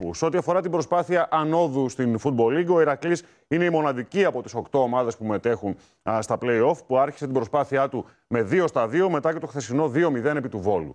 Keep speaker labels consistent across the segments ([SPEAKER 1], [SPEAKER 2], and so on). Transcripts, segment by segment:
[SPEAKER 1] Σε ό,τι αφορά την προσπάθεια ανόδου στην Football League, ο Ηρακλής είναι η μοναδική από τις 8 ομάδες που μετέχουν στα play-off, που άρχισε την προσπάθειά του με 2-2 μετά και το χθεσινό 2-0 επί του Βόλου.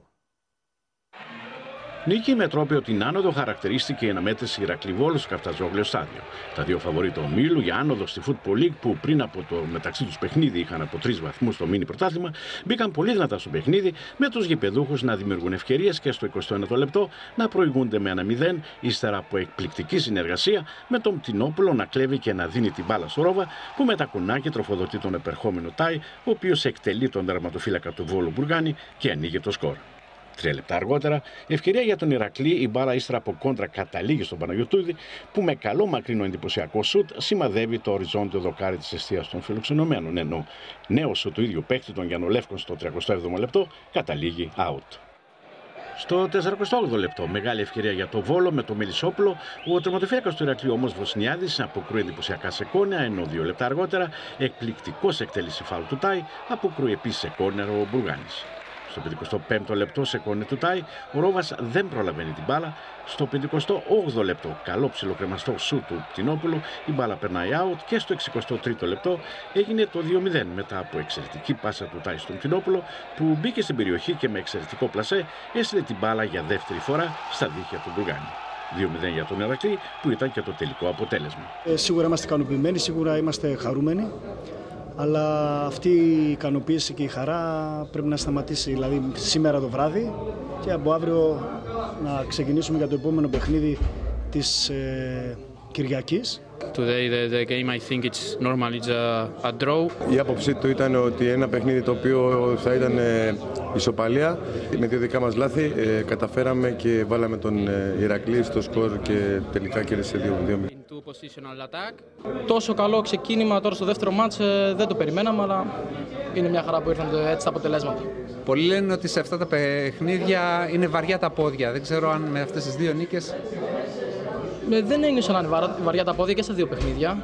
[SPEAKER 2] Νίκη με τρόπαιο την άνοδο χαρακτηρίστηκε η αναμέτρηση Ηρακλή-Βόλου στο Καφτατζόγλιο στάδιο. Τα δύο φαβορί του ομίλου για άνοδο στη Football League, που πριν από το μεταξύ τους παιχνίδι είχαν από 3 βαθμούς στο μίνι πρωτάθλημα, μπήκαν πολύ δυνατά στο παιχνίδι, με τους γηπεδούχους να δημιουργούν ευκαιρίες και στο 21ο λεπτό να προηγούνται με 1-0, ύστερα από εκπληκτική συνεργασία με τον Πτηνόπουλο να κλέβει και να δίνει την μπάλα στο Ρόβα, που με τα κουνάκια τροφοδοτεί τον επερχόμενο Τάι, ο οποίος εκτελεί τον τερματοφύλακα του Βόλου Μπουργάνη και ανοίγει το σκορ. 3 λεπτά αργότερα, ευκαιρία για τον Ηρακλή, η μπάλα ύστερα από κόντρα καταλήγει στον Παναγιωτούδη, που με καλό μακρινό εντυπωσιακό σουτ σημαδεύει το οριζόντιο δοκάρι της εστίας των φιλοξενωμένων, ενώ νέο σουτ του ίδιου παίκτη των Γιαννολεύκων στο 37ο λεπτό καταλήγει out. Στο 48ο λεπτό, μεγάλη ευκαιρία για το Βόλο με το Μελισσόπουλο. Ο τερματοφύλακας του Ηρακλείου όμως, Βοσνιάδης, αποκρούει εντυπωσιακά σε κόρνερ, ενώ 2 λεπτά αργότερα, εκπληκτικός εκτέλεση φάουλ του Τάι, αποκρούει επίσης σε κόρνερ ο Μπουργάνης. Στο 55ο λεπτό σε κόρνερ του Τάι, ο Ρόβας δεν προλαβαίνει την μπάλα. Στο 58ο λεπτό, καλό ψιλοκρεμαστό σουτ του Πτηνόπουλου, η μπάλα περνάει out, και στο 63ο λεπτό έγινε το 2-0 μετά από εξαιρετική πάσα του Τάι στον Πτηνόπουλο, που μπήκε στην περιοχή και με εξαιρετικό πλασέ έστειλε την μπάλα για δεύτερη φορά στα δίχτυα του Μπουργάνη. 2-0 για τον Ηρακλή, που ήταν και το τελικό αποτέλεσμα.
[SPEAKER 3] Σίγουρα είμαστε ικανοποιημένοι, σίγουρα είμαστε χαρούμενοι. Αλλά αυτή η ικανοποίηση και η χαρά πρέπει να σταματήσει, δηλαδή σήμερα το βράδυ, και από αύριο να ξεκινήσουμε για το επόμενο παιχνίδι της Κυριακής.
[SPEAKER 4] Today the game I think it's normal, it's a draw.
[SPEAKER 5] Η άποψή του ήταν ότι ένα παιχνίδι το οποίο θα ήταν ισοπαλία. Με 2 δικά μας λάθη καταφέραμε και βάλαμε τον Ηρακλή στο σκορ και τελικά κέρδισε 2-2.
[SPEAKER 6] Τόσο καλό ξεκίνημα τώρα στο δεύτερο μάτς δεν το περιμέναμε, αλλά είναι μια χαρά που ήρθαν έτσι τα αποτελέσματα.
[SPEAKER 7] Πολλοί λένε ότι σε αυτά τα παιχνίδια είναι βαριά τα πόδια. Δεν ξέρω αν με αυτές τις 2 νίκες...
[SPEAKER 6] Δεν ένιωσα να είναι βαριά τα πόδια και στα 2 παιχνίδια.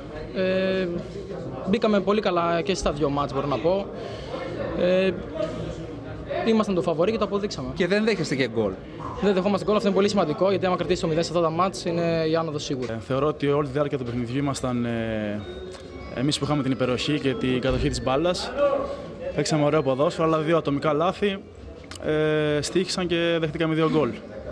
[SPEAKER 6] Μπήκαμε πολύ καλά και στα 2 μάτς, μπορώ να πω. Ήμασταν το φαβορί και το αποδείξαμε.
[SPEAKER 7] Και δεν δέχεστε και γκολ.
[SPEAKER 6] Δεν δεχόμαστε γκολ, αυτό είναι πολύ σημαντικό, γιατί άμα κρατήσει το 0 σε αυτά τα μάτς είναι η άνοδος σίγουρα.
[SPEAKER 8] Θεωρώ ότι όλη τη διάρκεια του παιχνιδιού ήμασταν εμείς που είχαμε την υπεροχή και την κατοχή της μπάλας. Παίξαμε ωραίο ποδόσφαιρο, αλλά 2 ατομικά λάθη στοίχησαν και δεχτήκαμε 2 γκολ.